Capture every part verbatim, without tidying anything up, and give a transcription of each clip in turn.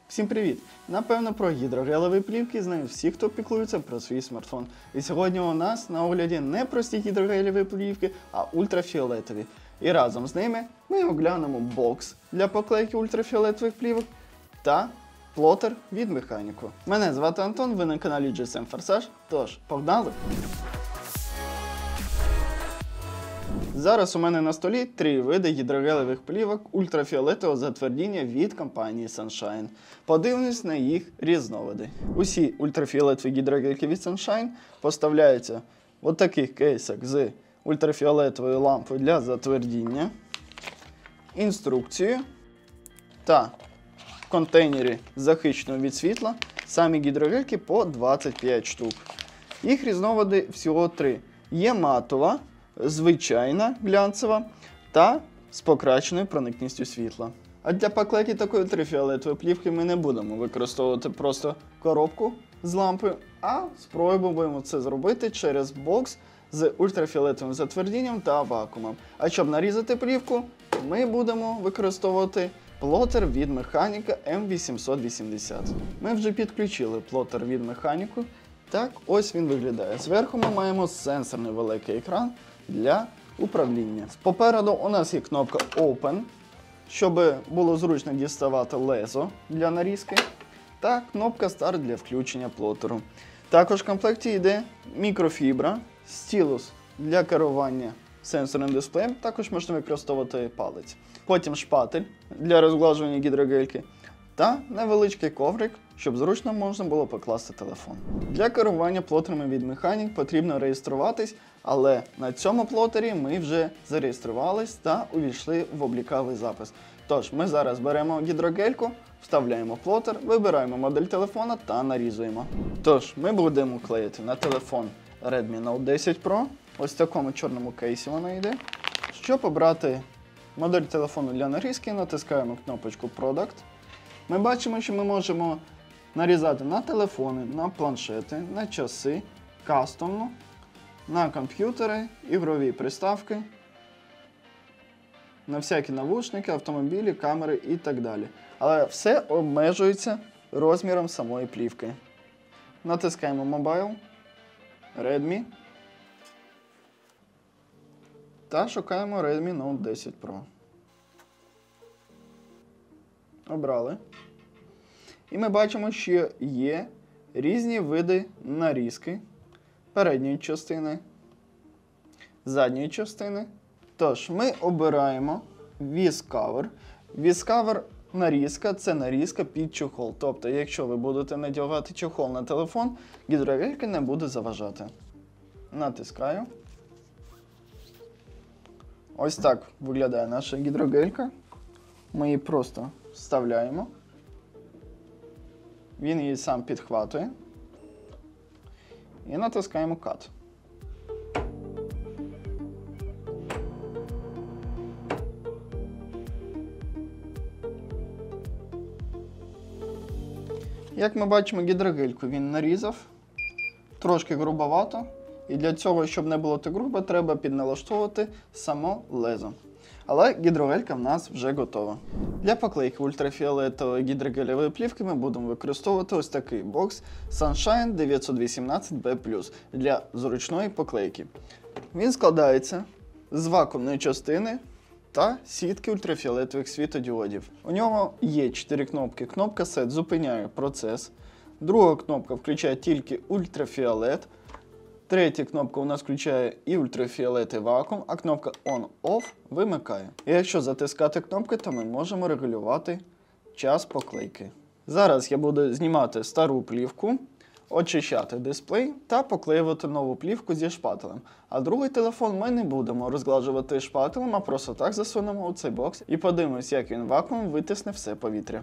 Всім привіт! Напевно, про гідрогелеві плівки знають всі, хто піклується про свій смартфон. І сьогодні у нас на огляді не прості гідрогелеві плівки, а ультрафіолетові. І разом з ними ми оглянемо бокс для поклейки ультрафіолетових плівок та плотер від Механіку. Мене звати Антон, ви на каналі джі ес ем Форсаж, тож погнали! Зараз у мене на столі три види гідрогелевих плівок ультрафіолетового затвердіння від компанії Sunshine. Подивимось на їх різновиди. Усі ультрафіолетові гідрогельки від Sunshine поставляються в таких кейсах з ультрафіолетовою лампою для затвердіння, інструкцією та в контейнері захищеному від світла самі гідрогельки по двадцять п'ять штук. Їх різновиди всього три. Є матова, звичайна глянцева та з покращеною проникністю світла. А для поклейки такої ультрафіолетової плівки ми не будемо використовувати просто коробку з лампою, а спробуємо це зробити через бокс з ультрафіолетовим затвердінням та вакуумом. А щоб нарізати плівку, ми будемо використовувати плотер від Механіка ем вісімсот вісімдесят. Ми вже підключили плотер від Механіку. Так, ось він виглядає. Зверху ми маємо сенсорний великий екран для управління. Попереду у нас є кнопка Open, щоб було зручно діставати лезо для нарізки, та кнопка Start для включення плотеру. Також в комплекті йде мікрофібра, стілус для керування сенсорним дисплеєм, також можна використовувати палець. Потім шпатель для розглажування гідрогельки та невеличкий коврик, щоб зручно можна було покласти телефон. Для керування плотерами від Механік потрібно реєструватись, але на цьому плотері ми вже зареєструвались та увійшли в обліковий запис. Тож, ми зараз беремо гідрогельку, вставляємо плотер, вибираємо модель телефона та нарізуємо. Тож, ми будемо клеїти на телефон Redmi Note десять Pro. Ось в такому чорному кейсі вона йде. Щоб обрати модель телефону для нарізки, натискаємо кнопочку Product. Ми бачимо, що ми можемо нарізати на телефони, на планшети, на часи, кастомно, на комп'ютери, ігрові приставки, на всякі навушники, автомобілі, камери і так далі. Але все обмежується розміром самої плівки. Натискаємо Mobile, Redmi та шукаємо Redmi Note десять Pro. Обрали. І ми бачимо, що є різні види нарізки передньої частини, задньої частини. Тож, ми обираємо VisCover. VisCover нарізка – це нарізка під чохол. Тобто, якщо ви будете надягати чохол на телефон, гідрогелька не буде заважати. Натискаю. Ось так виглядає наша гідрогелька. Ми її просто вставляємо. Він її сам підхватує. І натискаємо Cut. Як ми бачимо, гідрогельку він нарізав. Трошки грубовато. І для цього, щоб не було так грубо, треба підналаштовувати само лезо. Але гідрогелька в нас вже готова. Для поклейки ультрафіолетової гідрогелевої плівки ми будемо використовувати ось такий бокс Sunshine дев'ятсот вісімнадцять бі плюс для зручної поклейки. Він складається з вакуумної частини та сітки ультрафіолетових світодіодів. У нього є чотири кнопки. Кнопка Set зупиняє процес. Друга кнопка включає тільки ультрафіолет. Третя кнопка у нас включає і ультрафіолет, і вакуум, а кнопка On-Off вимикає. І якщо затискати кнопки, то ми можемо регулювати час поклейки. Зараз я буду знімати стару плівку, очищати дисплей та поклеювати нову плівку зі шпателем. А другий телефон ми не будемо розглажувати шпателем, а просто так засунемо у цей бокс і подивимось, як він вакуум витисне все повітря.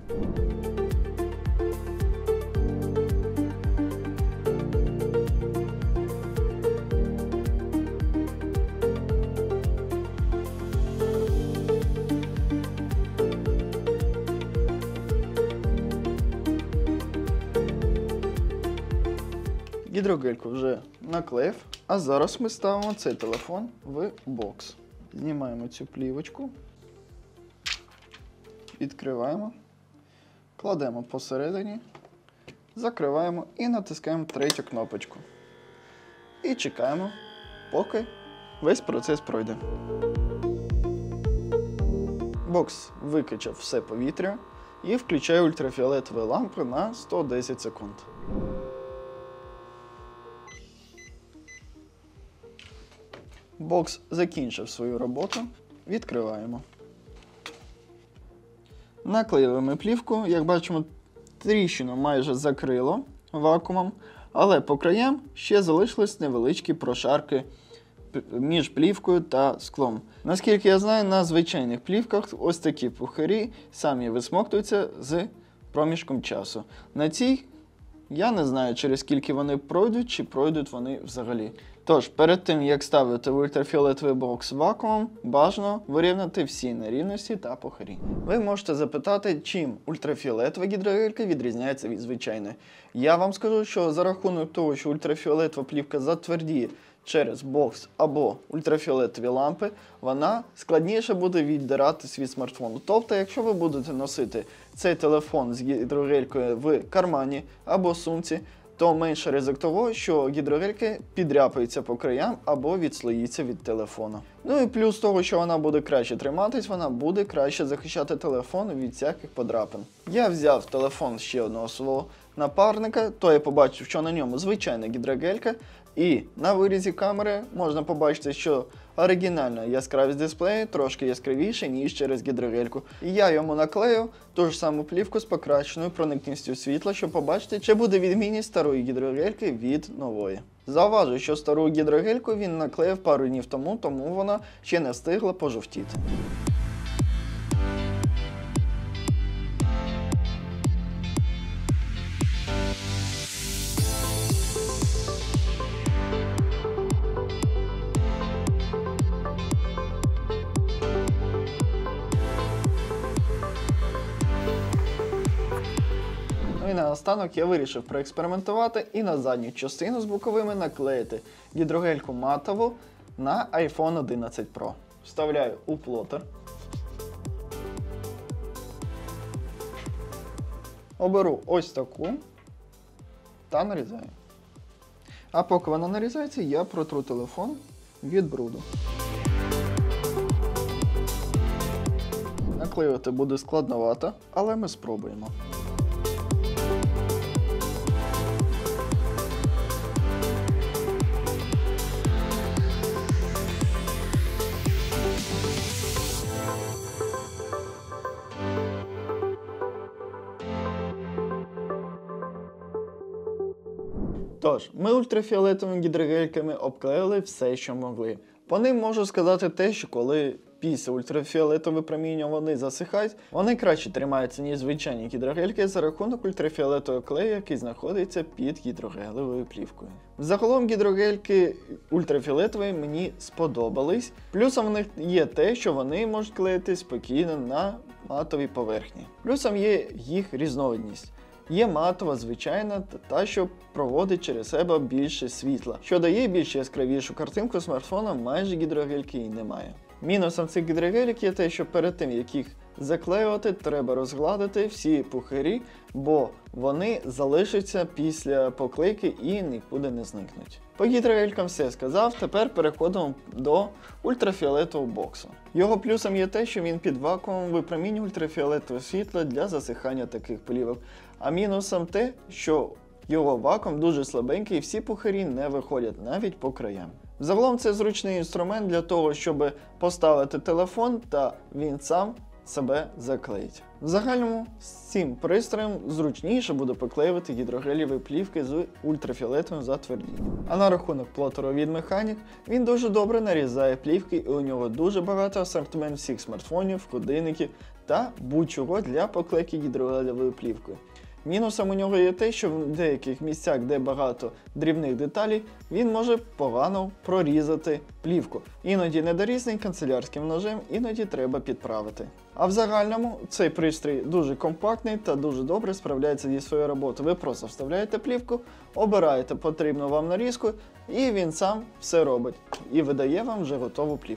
Гідрогельку вже наклеїв, а зараз ми ставимо цей телефон в бокс. Знімаємо цю плівочку, відкриваємо, Кладемо посередині, закриваємо і натискаємо третю кнопочку. І чекаємо, поки весь процес пройде. Бокс викачав все повітря і включає ультрафіолетові лампи на сто десять секунд. Бокс закінчив свою роботу. Відкриваємо. Наклеїли ми плівку, як бачимо, тріщину майже закрило вакуумом, але по краям ще залишились невеличкі прошарки між плівкою та склом. Наскільки я знаю, на звичайних плівках ось такі пухирі самі висмоктуються з проміжком часу. На цій я не знаю, через скільки вони пройдуть, чи пройдуть вони взагалі. Тож, перед тим, як ставити в ультрафіолетовий бокс вакуумом, бажано вирівняти всі нерівності та пухирі. Ви можете запитати, чим ультрафіолетова гідрогелька відрізняється від звичайної. Я вам скажу, що за рахунок того, що ультрафіолетова плівка затвердіє через бокс або ультрафіолетові лампи, вона складніше буде віддиратись від смартфону. Тобто, якщо ви будете носити цей телефон з гідрогелькою в кармані або сумці, то менше ризик того, що гідрогельки підряпаються по краям або відслоїться від телефону. Ну і плюс того, що вона буде краще триматись, вона буде краще захищати телефон від всяких подряпин. Я взяв телефон ще одного свого напарника, то я побачив, що на ньому звичайна гідрогелька, і на вирізі камери можна побачити, що оригінальна яскравість дисплею трошки яскравіша, ніж через гідрогельку. І я йому наклею ту ж саму плівку з покращеною проникністю світла, щоб побачити, чи буде відмінність старої гідрогельки від нової. Зауважу, що стару гідрогельку він наклеїв пару днів тому, тому вона ще не встигла пожовтіти. І наостанок я вирішив проекспериментувати і на задню частину з боковими наклеїти гідрогельку матову на айфон одинадцять про. Вставляю у плотер. Оберу ось таку та нарізаю. А поки вона нарізається, я протру телефон від бруду. Наклеювати буде складновато, але ми спробуємо. Тож, ми ультрафіолетовими гідрогельками обклеїли все, що могли. По ним можу сказати те, що коли після ультрафіолетового проміння вони засихають, вони краще тримаються, ніж звичайні гідрогельки за рахунок ультрафіолетового клею, який знаходиться під гідрогелевою плівкою. Загалом гідрогельки ультрафіолетові мені сподобались. Плюсом в них є те, що вони можуть клеїти спокійно на матовій поверхні. Плюсом є їх різновидність. Є матова, звичайна, та та, що проводить через себе більше світла, що дає більш яскравішу картинку смартфона, майже гідрогельки і немає. Мінусом цих гідрогелік є те, що перед тим, як їх заклеювати, треба розгладити всі пухирі, бо вони залишаться після поклейки і нікуди не зникнуть. По гідрогелькам все сказав, тепер переходимо до ультрафіолетового боксу. Його плюсом є те, що він під вакуумом випромінює ультрафіолетове світло для засихання таких плівок, а мінусом те, що його вакуум дуже слабенький і всі пухирі не виходять навіть по краям. Загалом це зручний інструмент для того, щоб поставити телефон та він сам себе заклеїть. В загальному з цим пристроєм зручніше буде поклеювати гідрогелеві плівки з ультрафіолетовим затвердінням. А на рахунок плотеру від Mechanic, він дуже добре нарізає плівки і у нього дуже багато асортимент всіх смартфонів, годинників та будь-чого для поклейки гідрогелевою плівкою. Мінусом у нього є те, що в деяких місцях, де багато дрібних деталей, він може погано прорізати плівку. Іноді недорізний канцелярським ножем, іноді треба підправити. А в загальному цей пристрій дуже компактний та дуже добре справляється зі своєю роботою. Ви просто вставляєте плівку, обираєте потрібну вам нарізку і він сам все робить і видає вам вже готову плівку.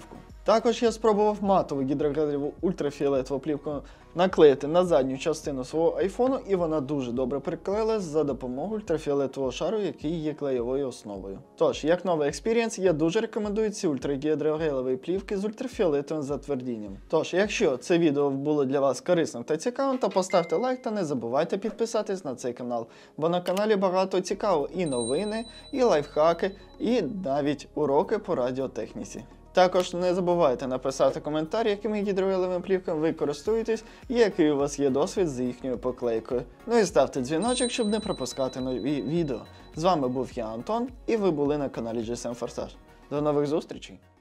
Також я спробував матову гідрогелеву ультрафіолетову плівку наклеїти на задню частину свого айфону, і вона дуже добре приклеїлась за допомогою ультрафіолетового шару, який є клеєвою основою. Тож, як новий експірієнс, я дуже рекомендую ці ультрагідрогелеві плівки з ультрафіолетовим затвердінням. Тож, якщо це відео було для вас корисним та цікавим, то поставте лайк та не забувайте підписатись на цей канал, бо на каналі багато цікавого і новини, і лайфхаки, і навіть уроки по радіотехніці. Також не забувайте написати коментар, якими гідрогелевими плівками ви користуєтесь і який у вас є досвід з їхньою поклейкою. Ну і ставте дзвіночок, щоб не пропускати нові відео. З вами був я, Антон, і ви були на каналі джі ес ем Forsage. До нових зустрічей!